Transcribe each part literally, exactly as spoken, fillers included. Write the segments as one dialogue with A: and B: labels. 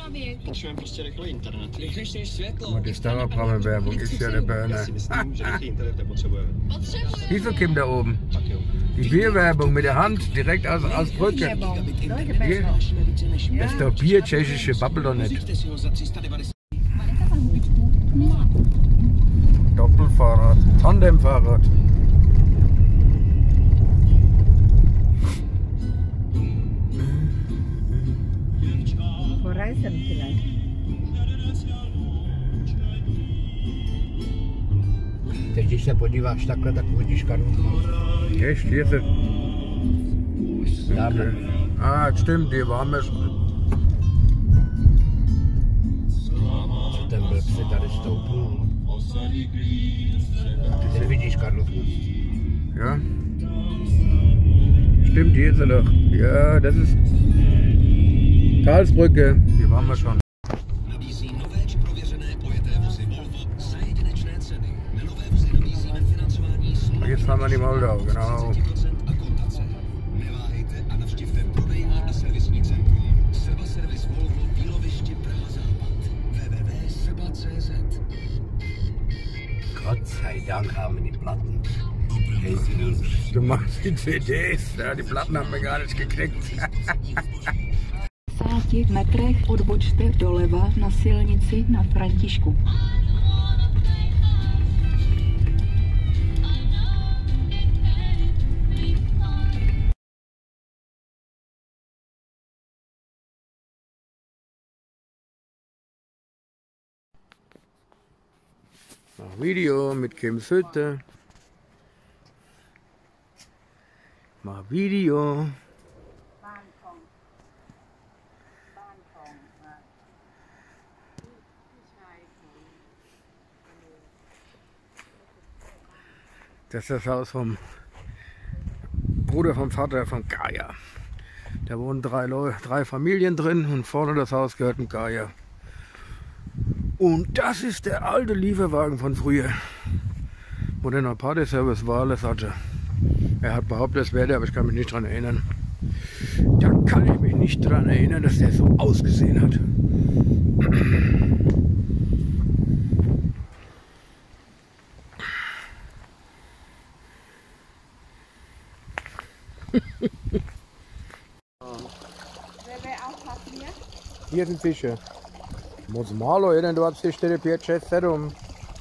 A: Potřebujeme prostě rychlý internet.
B: Rychlejší světlo.
C: Aber die Dauerbraume-Werbung ist ja der Burner.
A: Já si myslím, že rychlý internet nepotřebujeme.
C: Wieso Kim da oben?
A: Tak jo.
C: Die Bierwerbung mit der Hand direkt aus, aus Brücke. Hier. Das ist doch Bier, tschechische Babbel doch nicht. Doppelfahrrad, Tandemfahrrad.
D: Vor Reisern vielleicht.
E: Teď, když se podíváš takhle, tak uvidíš Karlsruhe.
C: Echt, hier sind.
E: Dáme.
C: Ah, stimmt, die waren wir schon.
E: Ten byl si tady stoupnul. Teď vidíš Karlsruhe.
C: Ja. Stimmt, hier ist er doch. Ja, das ist Karlsbrücke. Hier waren wir schon.
F: Nabízí nové či prověřené pojeté vozy Volvo za jedinečné ceny. Na nové vozy nabízíme financování s
C: Und jetzt fahren wir in die Moldau, genau.
F: nula procent a kontace. Neváhejte a navštivte prodejní a servisní centrum. Srba Servis Volvo Bíloviště Praha Západ. w w w tečka srba tečka c z
E: Gott sei Dank haben wir die Platten.
C: Du machst die C Ds, ja, die Platten haben wir gar nicht gekriegt.
G: V padesáti metrech odbočte doleva na silnici na Františku.
C: Mach Video mit Kims Hütte. Mach Video. Das ist das Haus vom Bruder vom Vater von Gaia. Da wohnen drei, Leute, drei Familien drin und vorne das Haus gehört ein Gaia. Und das ist der alte Lieferwagen von früher, wo der noch Partyservice war, alles hatte. Er hat behauptet, es wäre der, aber ich kann mich nicht daran erinnern. Da kann ich mich nicht daran erinnern, dass der so ausgesehen hat. Hier sind Fische. Muss malo jeden dvadsaťštyri päť šesť sedem.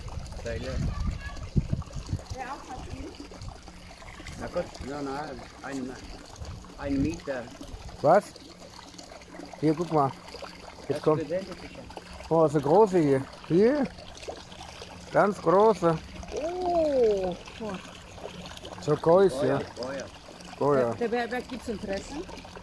E: Na Gott, ja, na, ein, ein Meter.
C: Was? Hier, guck mal. Jetzt kommt. Oh, das ist eine große hier. Hier. Ganz große.
D: Oh,
C: Turquoise, ja.
E: Oh ja.
C: Oh ja.
D: wer, wer gibt's Interesse?